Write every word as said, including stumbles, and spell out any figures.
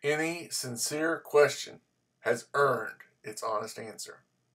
Any sincere question has earned its honest answer.